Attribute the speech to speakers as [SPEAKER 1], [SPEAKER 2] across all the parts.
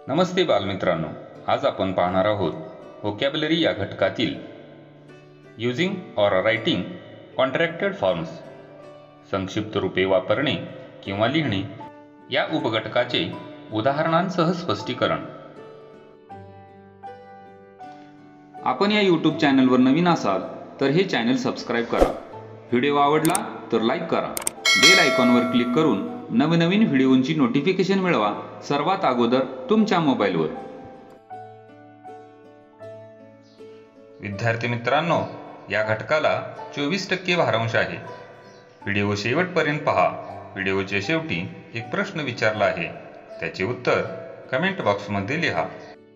[SPEAKER 1] नमस्ते बालमित्रांनो, आज आपण पाहणार आहोत व्होकॅब्युलरी या घटकातील using or writing contracted forms, संक्षिप्त रूपे वापरणे किंवा लिहिणे या उपघटकाचे उदाहरणांसह स्पष्टीकरण. आपण या यूट्यूब चॅनलवर नवीन असाल तर हे चॅनल सबस्क्राईब करा. व्हिडिओ आवडला तर लाईक करा. बेल आयकॉनवर क्लिक करून नवनवीन व्हिडिओंची नोटिफिकेशन मिळवा सर्वात अगोदर तुमच्या मोबाईलवर. विद्यार्थी मित्रांनो, या घटकाला 24% भारांश आहे. व्हिडिओ शेवटपर्यंत पहा. व्हिडिओच्या शेवटी एक प्रश्न विचारला आहे, त्याचे उत्तर कमेंट बॉक्समध्ये लिहा.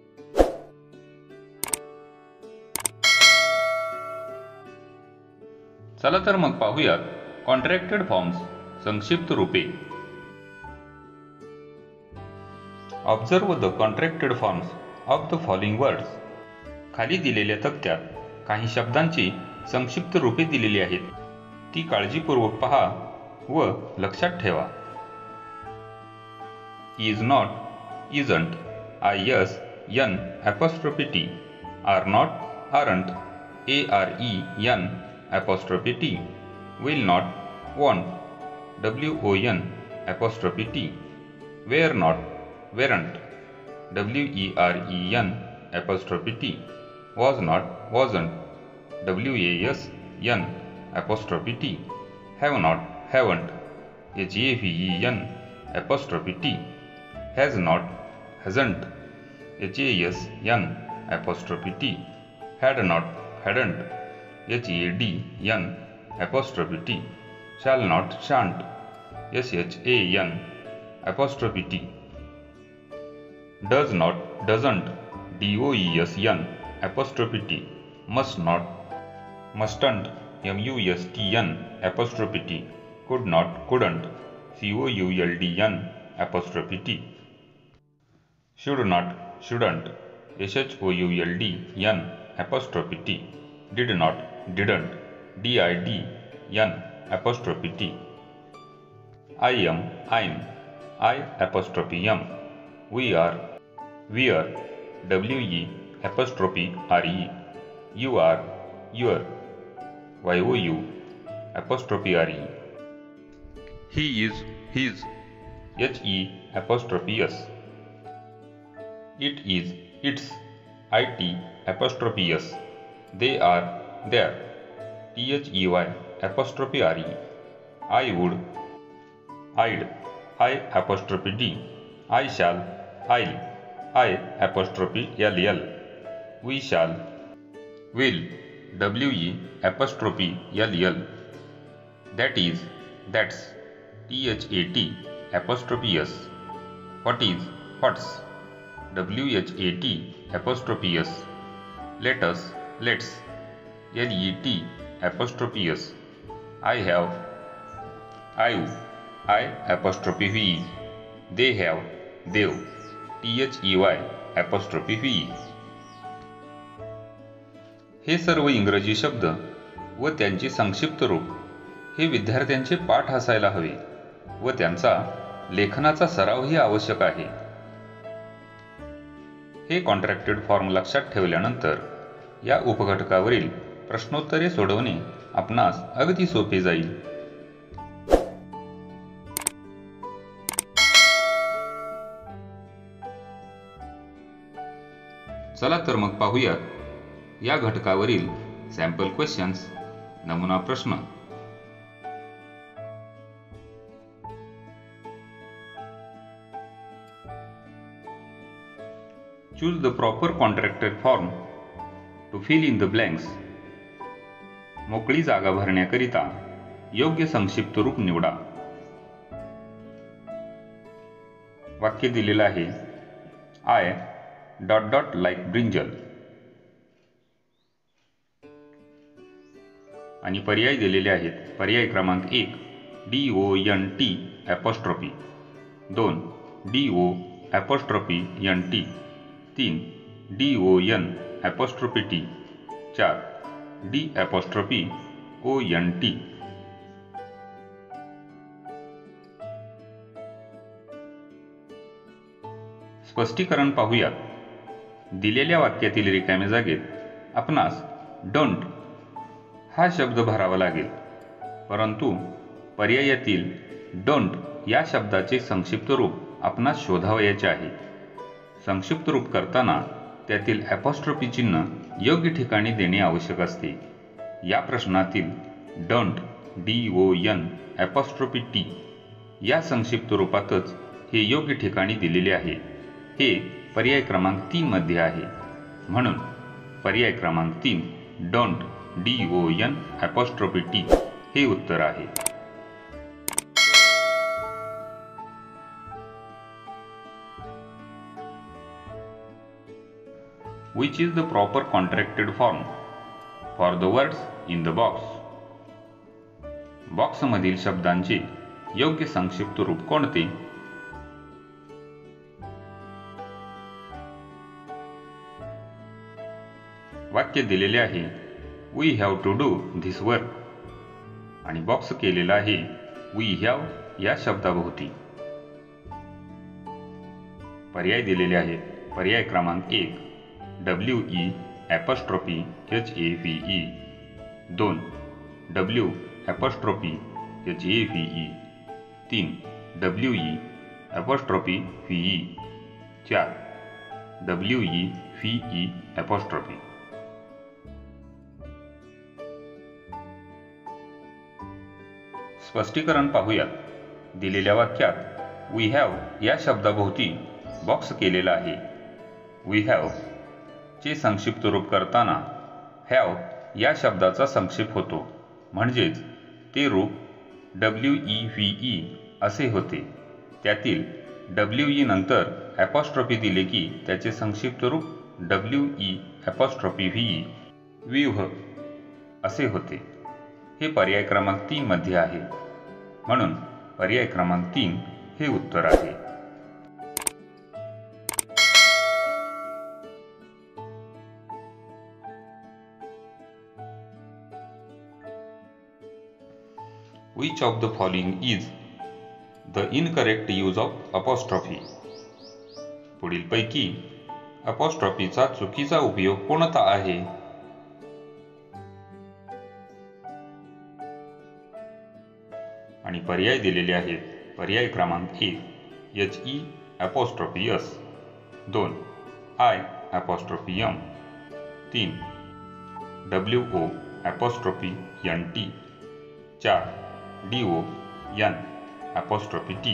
[SPEAKER 1] चला तर मग पाहूयात कॉन्ट्रॅक्टेड फॉर्म्स, संक्षिप्त रूपे. Observe the contracted forms of the following words. खाली दिलेल्या तक्त्यात काही शब्दांची संक्षिप्त रूपे दिलेली आहेत. ती काळजीपूर्वक पहा व लक्षात ठेवा. Is not, isn't, IS N apostrophe T, are not, aren't, AREN apostrophe T, will not, won't, WON apostrophe T, were not, weren't, WEREN apostrophe T, was not, wasn't, WASN apostrophe T, have not, haven't, HAVEN apostrophe T, has not, hasn't, HASN apostrophe T, had not, hadn't, HADN apostrophe T, shall not, shan't, SHAN apostrophe T, does not, doesn't, DOESN apostrophe T, must not, mustn't, MUSTN apostrophe T, could not, couldn't, COULDN apostrophe T, should not, shouldn't, SHOULDN apostrophe T, did not, didn't, DIDN apostrophe T, I am, I'm, I apostrophe M, we are, we're, WE apostrophe RE, you are, your, YOU apostrophe RE, he is, his, HE apostrophe S, it is, its, IT apostrophe S, they are, their, THEY apostrophe RE, I would, I'd, I apostrophe D, I shall, I'll, I apostrophe LL, we shall, will, WE apostrophe LL, that is, that's, THAT apostrophe S, what is, what's, WHAT apostrophe S, let us, let's, LET apostrophe S, I have, I've, I apostrophe VE, they have, they've, THEY apostrophe VE. हे सर्व इंग्रजी शब्द व त्यांचे संक्षिप्त रूप हे विद्यार्थ्यांचे पाठ असायला हवे व त्यांचा लेखनाचा सरावही आवश्यक आहे. हे कॉन्ट्रॅक्टेड फॉर्म लक्षात ठेवल्यानंतर या उपघटकावरील प्रश्नोत्तरे सोडवणे आपणास अगदी सोपे जाईल. चला तर मग पाहूयात या घटकावरील सॅम्पल क्वेश्चन्स, नमुना प्रश्न. Choose the proper contracted form to fill in the blanks. मोकळी जागा भरण्याकरिता योग्य संक्षिप्त रूप निवडा. वाक्य दिलेलं आहे, आय ... लाईक ब्रिंजल, आणि पर्याय दिलेले आहेत. पर्याय क्रमांक 1 DONT apostrophe, 2 DO apostrophe NT, 3 DON apostrophe T, 4 D apostrophe ONT. स्पष्टीकरण पाहूया. दिलेल्या वाक्यातील रिकाम्या जागेत आपणास डोंट हा शब्द भरावा लागेल, परंतु पर्यायातील डोंट या शब्दाचे संक्षिप्त रूप आपणास शोधावयाचे आहे. संक्षिप्त रूप करताना त्यातील ॲपॉस्ट्रोफी चिन्ह योग्य ठिकाणी देणे आवश्यक असते. या प्रश्नातील डोंट DON' या संक्षिप्त रूपातच हे योग्य ठिकाणी दिलेले आहे. हे पर्याय क्रमांक 3 मध्ये आहे. म्हणून पर्याय क्रमांक 3 डोंट DON' हे उत्तर आहे. Which is the proper contracted form for the words in the box? बॉक्समधील शब्दांचे योग्य संक्षिप्त रूप कोणते? वाक्य दिलेले आहे We have to do this work आणि बॉक्स केलेला आहे We have या शब्दाभोवती. पर्याय दिलेले आहेत. पर्याय क्रमांक 1 WE'HAVE 2 W'HAVE 3 WE'VE 4 WEVE'. स्पष्टीकरण पाहूयात. दिलेल्या वाक्यात We have या शब्दाभोवती बॉक्स केलेला आहे. We have चे संक्षिप्त रूप करताना have या शब्दाचा संक्षेप होतो, म्हणजेच ते रूप WEVE असे होते. त्यातील WE नंतर ॲपॉस्ट्रोफी दिले की त्याचे संक्षिप्त रूप WE'VE असे होते. हे पर्याय क्रमांक 3 मध्ये आहे. म्हणून पर्याय क्रमांक 3 हे उत्तर आहे. Which of the following is the incorrect use of apostrophe? पुढीलपैकी अपॉस्ट्रॉफीचा चुकीचा उपयोग कोणता आहे? आणि पर्याय दिलेले आहेत. पर्याय क्रमांक 1 HE'S 2 I''M 3 WO'NT 4 DON'T.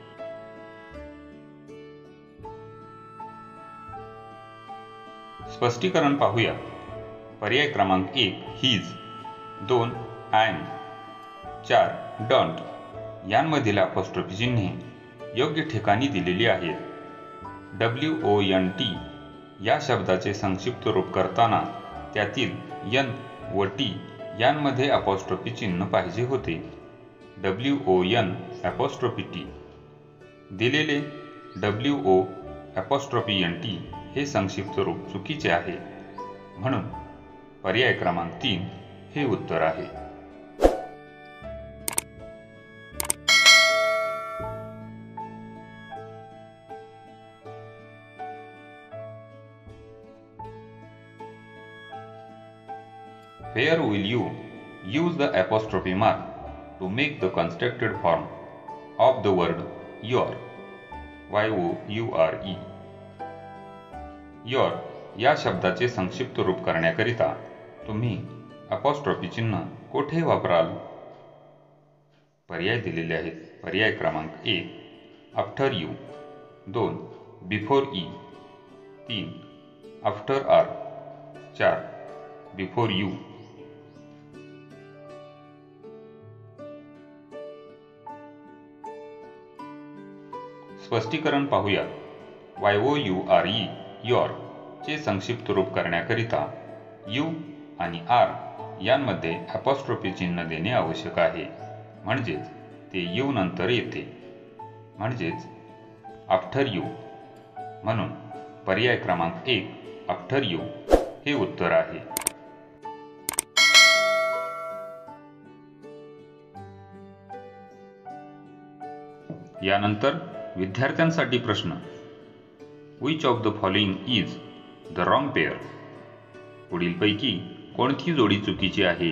[SPEAKER 1] स्पष्टीकरण पाहूया. पर्याय क्रमांक 1 हीज 2 ॲम 4 डोंट यांमधील अपॉस्ट्रोफी चिन्हे योग्य ठिकाणी दिलेली आहेत. WONT या शब्दाचे संक्षिप्त रूप करताना त्यातील N व T यांमध्ये अपॉस्ट्रोफी चिन्ह पाहिजे होते. WON'T दिलेले WO'NT हे संक्षिप्त रूप चुकीचे आहे. म्हणून पर्याय क्रमांक 3 हे उत्तर आहे. Where will you use the apostrophe mark to make the constructed form of the word your? YOURE. your या शब्दाचे संक्षिप्त रूप करण्याकरिता तुम्ही अपॉस्ट्रोफी चिन्ह कोठे वापराल? पर्याय दिलेले आहेत. पर्याय क्रमांक 1 after U 2 before E 3 after R 4 before U. स्पष्टीकरण पाहूया. YOURE योर चे संक्षिप्त रूप करण्याकरिता यू आणि आर यांमध्ये अपॉस्ट्रोफी चिन्ह देणे आवश्यक आहे. म्हणजेच ते यू नंतर येते, म्हणजेच आफ्टर यू. म्हणून पर्याय क्रमांक 1 आफ्टर यू हे उत्तर आहे. यानंतर विद्यार्थ्यांसाठी प्रश्न. Which of the following is the wrong pair? पुढीलपैकी कोणती जोडी चुकीची आहे?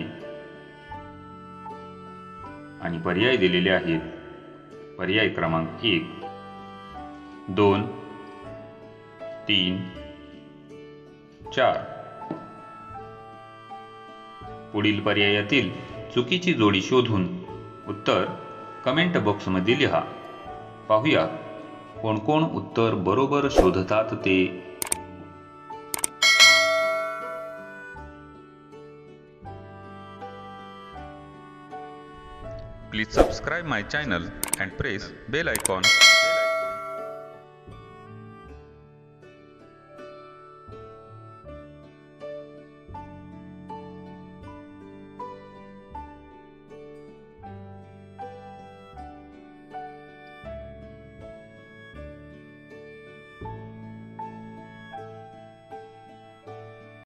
[SPEAKER 1] आणि पर्याय दिलेले आहेत. पर्याय क्रमांक 1, 2, 3, 4. पुढील पर्यायातील चुकीची जोडी शोधून उत्तर कमेंट बॉक्समध्ये लिहा. पाहूया कोण कोण उत्तर बरोबर शोधतात ते. Please subscribe my channel and press bell icon